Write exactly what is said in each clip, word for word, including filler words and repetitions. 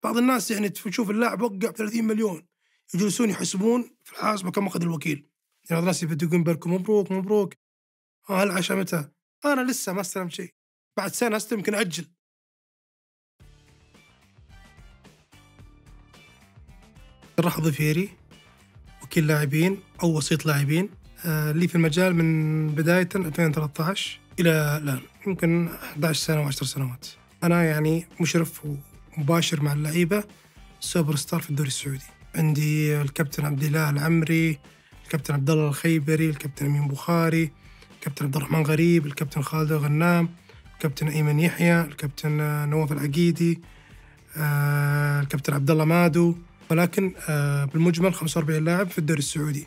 بعض الناس يعني تشوف اللاعب وقع ثلاثين مليون يجلسون يحسبون في الحاسبة كم أخذ الوكيل. يعني بعض الناس يبدون بالكم مبروك مبروك آه هل عشان متى؟ أنا لسه ما استلم شيء، بعد سنة أستلم يمكن أجل. راح ضفيري وكيل لاعبين أو وسيط لاعبين آه لي في المجال من بداية ألفين وثلاثة عشر إلى الآن، يمكن أحد عشر سنة وعشر سنوات. أنا يعني مشرف ومباشر مع اللعيبة سوبر ستار في الدوري السعودي. عندي الكابتن عبد الله العمري، الكابتن عبد الله الخيبري، الكابتن أمين بخاري، الكابتن عبد الرحمن غريب، الكابتن خالد الغنام، الكابتن أيمن يحيى، الكابتن نواف العقيدي، آه الكابتن عبد الله مادو، ولكن آه بالمجمل خمسة وأربعين لاعب في الدوري السعودي.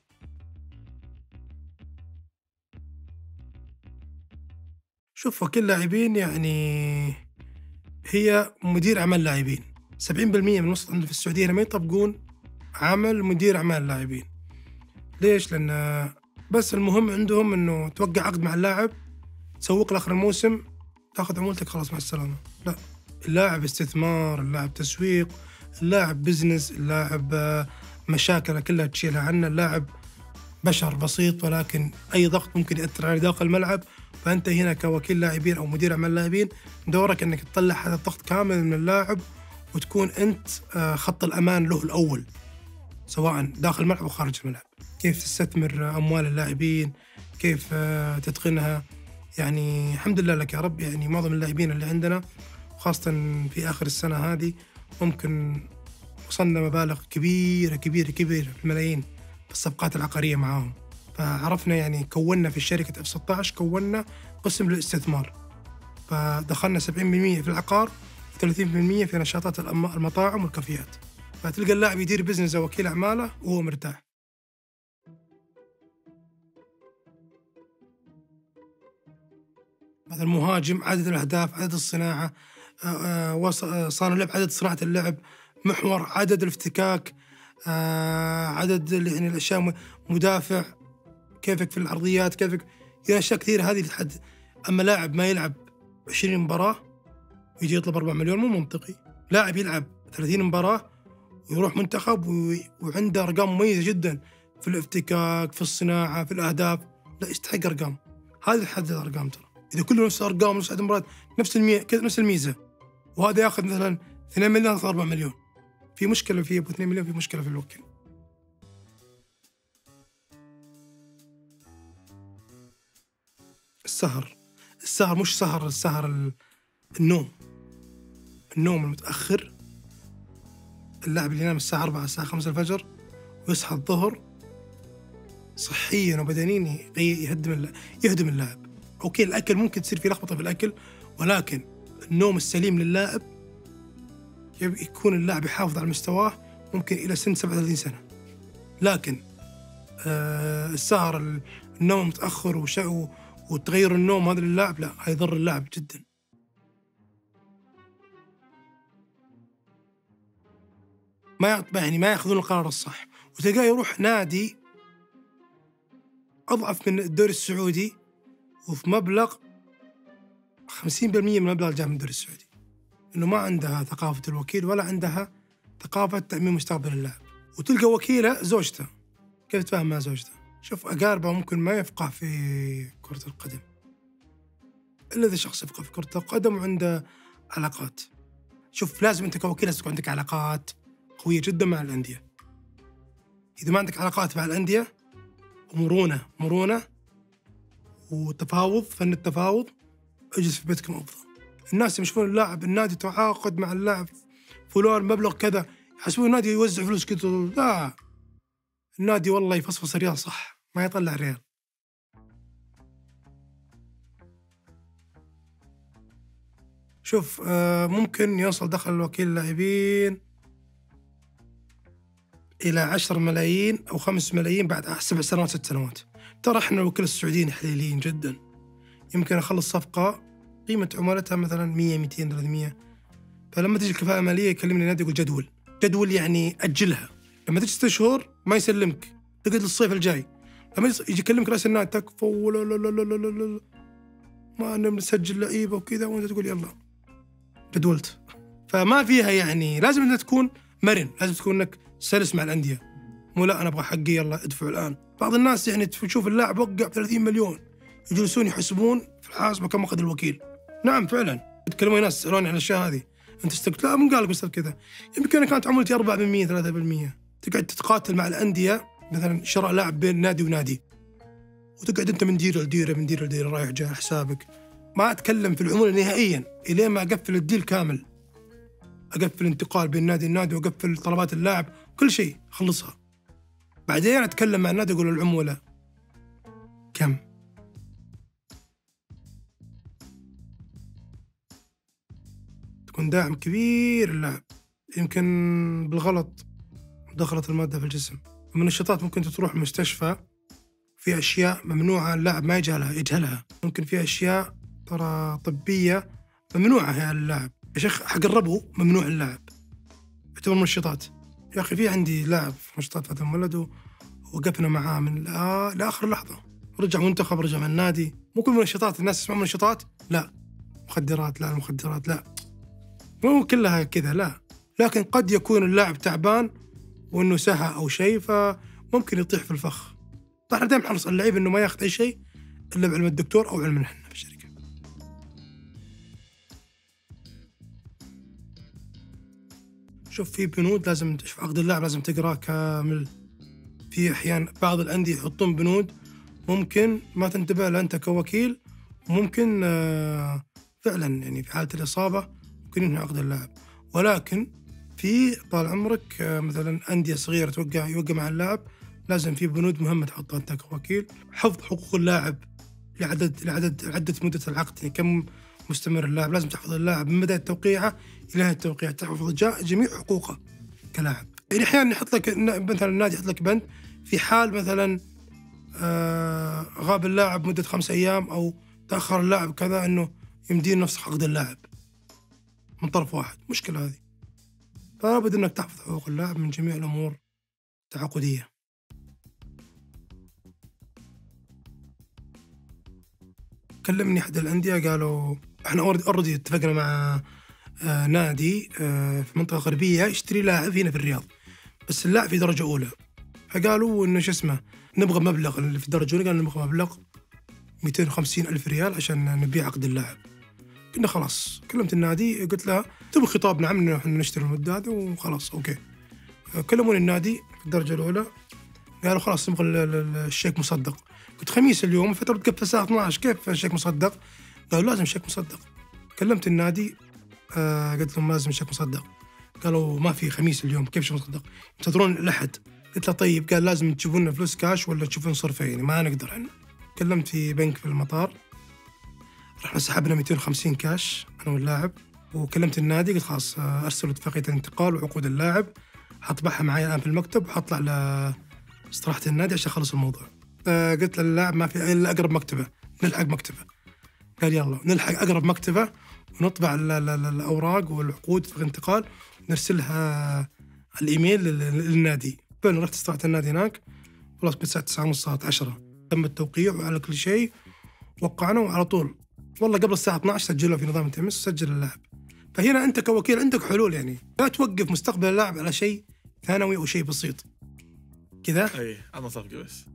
شوف وكيل لاعبين يعني هي مدير أعمال لاعبين. سبعين بالمئة من الوسط عندنا في السعودية ما يطبقون عمل مدير أعمال لاعبين. ليش؟ لأن بس المهم عندهم إنه توقع عقد مع اللاعب، تسوق لآخر الموسم، تأخذ عمولتك، خلاص مع السلامة. لا، اللاعب استثمار، اللاعب تسويق، اللاعب بزنس، اللاعب مشاكل كلها تشيلها عنه. اللاعب بشر بسيط، ولكن أي ضغط ممكن يأثر على داخل الملعب. فأنت هنا كوكيل لاعبين أو مدير أعمال لاعبين دورك أنك تطلع هذا الضغط كامل من اللاعب، وتكون أنت خط الأمان له الأول سواء داخل الملعب أو خارج الملعب. كيف تستثمر أموال اللاعبين، كيف تتقنها. يعني الحمد لله لك يا رب، يعني معظم اللاعبين اللي عندنا خاصة في آخر السنة هذه ممكن وصلنا مبالغ كبيرة كبيرة كبيرة بالملايين في الصفقات العقارية معاهم. فعرفنا يعني كونا في الشركة إف ستة عشر كونا قسم للاستثمار، فدخلنا سبعين بالمئة في العقار وثلاثين بالمئة في نشاطات المطاعم والكافيات. فتلقى اللاعب يدير بزنس أو وكيل أعماله وهو مرتاح. مثلا المهاجم عدد الأهداف، عدد الصناعة، صانع اللعب عدد صناعة اللعب، محور عدد الافتكاك، عدد يعني الأشياء، مدافع كيفك في العرضيات، كيفك يعني أشياء كثيرة هذه اللي تحدد. أما لاعب ما يلعب عشرين مباراة ويجي يطلب أربعة مليون مو منطقي. لاعب يلعب ثلاثين مباراة ويروح منتخب وعنده أرقام مميزة جدا في الافتكاك، في الصناعة، في الأهداف، لا يستحق أرقام. هذه تحدد الأرقام. ترى إذا كله نفس الأرقام نفس عدد المباريات نفس المية نفس الميزة، وهذا يأخذ مثلا اثنين مليون أو أربعة مليون، في مشكلة في أبو اثنين مليون، في مشكلة في الوكيل. السهر السهر مش سهر السهر النوم النوم المتأخر. اللاعب اللي ينام الساعة أربعة الساعة خمسة الفجر ويصحى الظهر صحيا وبدنيا يهدم يهدم اللاعب. أوكي الأكل ممكن تصير فيه لخبطة في الأكل، ولكن النوم السليم للاعب يكون اللاعب يحافظ على مستواه ممكن إلى سن سبعة وثلاثين سنة. لكن آه السهر النوم متأخر وشيء وتغير النوم هذا للاعب لا، هيضر اللاعب جدا. ما يعني ما يأخذون القرار الصح، وتلقاه يروح نادي أضعف من الدوري السعودي وفي مبلغ خمسين بالمئة من مبلغ جاء من الدوري السعودي، إنه ما عندها ثقافة الوكيل ولا عندها ثقافة تأمين مستقبل اللاعب. وتلقى وكيله زوجته، كيف تفهم مع زوجته؟ شوف أقاربه ممكن ما يفقه في كرة القدم إلا إذا شخص يفقه في كرة القدم وعنده علاقات. شوف لازم أنت كوكيل تكون عندك علاقات قوية جدا مع الأندية. إذا ما عندك علاقات مع الأندية ومرونة مرونة وتفاوض، فن التفاوض، اجلس في بيتكم أفضل. الناس يشوفون اللاعب النادي تعاقد مع اللاعب فلان مبلغ كذا، يحسبون النادي يوزع فلوس كذا. لا، النادي والله يفصفص ريال صح، ما يطلع ريال. شوف آه ممكن يوصل دخل الوكيل اللاعبين إلى عشر ملايين أو خمس ملايين بعد سبع سنوات ست سنوات. ترى إحنا الوكلاء السعوديين حليلين جدا، يمكن أخلص صفقة قيمة عمولتها مثلا مية ميتين ثلاثمية، فلما تجي الكفاءة المالية يكلمني النادي يقول جدول جدول يعني أجلها. لما تجي ست شهور ما يسلمك، تقعد للصيف الجاي. لما يجي يكلمك رئيس النادي تكفى ولا لا لا لا لا لا ما أنا بنسجل لعيبة وكذا، وأنت تقول يلا جدولت. فما فيها يعني، لازم انك تكون مرن، لازم تكون انك سلس مع الانديه، مو لا انا ابغى حقي يلا ادفعوا الان. بعض الناس يعني تشوف اللاعب وقع ثلاثين مليون يجلسون يحسبون في الحاسبه كم اخذ الوكيل. نعم فعلا يتكلمون ناس يسالوني عن الاشياء هذه، انت استقلت؟ لا من قال لك استقلت كذا، يمكن انا كانت عمولتي أربعة بالمئة ثلاثة بالمئة. تقعد تتقاتل مع الانديه مثلا شراء لاعب بين نادي ونادي، وتقعد انت من ديره لديره من ديره لديره رايح جاي حسابك. ما اتكلم في العموله نهائيا الين ما اقفل الديل كامل، اقفل انتقال بين نادي النادي واقفل طلبات اللاعب كل شيء خلصها. بعدين اتكلم مع النادي اقول العموله كم. تكون داعم كبير اللاعب، يمكن بالغلط دخلت الماده في الجسم. المنشطات ممكن تروح مستشفى في اشياء ممنوعه اللاعب ما يجهلها يجهلها، ممكن في اشياء ترى طبيه ممنوعه هي اللاعب. يا شيخ حق الربو ممنوع اللاعب، يعتبر منشطات. يا اخي في عندي لاعب في منشطات فتى ولد ووقفنا معاه من لا لاخر لحظه، رجع منتخب رجع من النادي. مو كل منشطات الناس تسمع منشطات لا مخدرات، لا المخدرات لا، مو كلها كذا لا، لكن قد يكون اللاعب تعبان وانه سهى او شيء فممكن يطيح في الفخ. فاحنا دائما نحرص اللعيب انه ما ياخذ اي شيء الا بعلم الدكتور او علمنا احنا في الشركه. شوف في بنود لازم تشوف عقد اللاعب لازم تقراه كامل. في احيان بعض الانديه يحطون بنود ممكن ما تنتبه لها انت كوكيل، وممكن آه فعلا يعني في حاله الاصابه ممكن ينهي عقد اللاعب. ولكن في طال عمرك آه مثلا انديه صغيره توقع يوقع مع اللاعب لازم في بنود مهمه تحطها انت كوكيل. حفظ حقوق اللاعب لعدد لعدد عده مده العقد، يعني كم مستمر اللاعب، لازم تحفظ اللاعب من بدايه توقيعه الى نهايه التوقيع، تحفظ جميع حقوقه كلاعب. يعني احيانا يحط لك مثلا النادي يحط لك بند في حال مثلا آه غاب اللاعب مده خمس ايام او تاخر اللاعب كذا انه يمدين نفس عقد اللاعب من طرف واحد، مشكله هذه. فلا بد انك تحفظ حقوق اللاعب من جميع الامور التعاقديه. كلمني احد الانديه قالوا احنا اوريدي اتفقنا مع آه نادي آه في منطقه غربيه يشتري لاعب هنا في الرياض، بس اللاعب في درجه اولى. فقالوا انه شو اسمه نبغى مبلغ اللي في الدرجه الاولى، قالوا نبغى مبلغ مئتين وخمسين ألف ريال عشان نبيع عقد اللاعب. قلنا خلاص، كلمت النادي قلت له تبغى خطاب نعم انه احنا نشتري المده هذه وخلاص اوكي. كلموني النادي في الدرجه الاولى قالوا خلاص نبغى الشيك مصدق. قلت خميس اليوم فترة قبل الساعة اثنتي عشرة كيف شيك مصدق؟ قالوا لازم شيك مصدق. كلمت النادي آه قلت لهم لازم شيك مصدق، قالوا ما في خميس اليوم كيف شيك مصدق؟ ينتظرون الأحد. قلت له طيب، قال لازم تجيبون لنا فلوس كاش ولا تشوفون صرفة، يعني ما نقدر احنا. كلمت في بنك في المطار، رحنا سحبنا مئتين وخمسين كاش انا واللاعب، وكلمت النادي قلت خلاص ارسلوا اتفاقية الانتقال وعقود اللاعب، حطبعها معي الان في المكتب وحطلع لاستراحة النادي عشان اخلص الموضوع. قلت للاعب ما في الا اقرب مكتبه، نلحق مكتبه. قال يلا نلحق اقرب مكتبه ونطبع الاوراق والعقود في الانتقال ونرسلها على الايميل للنادي. فعلا رحت استراحة النادي هناك، خلاص بالساعه تسعة ونص صارت عشرة تم التوقيع وعلى كل شيء، وقعنا وعلى طول والله قبل الساعه اثنتي عشرة سجلوا في نظام التمس سجل اللاعب. فهنا انت كوكيل عندك حلول، يعني لا توقف مستقبل اللاعب على شيء ثانوي او شيء بسيط كذا. اي انا صفقه بس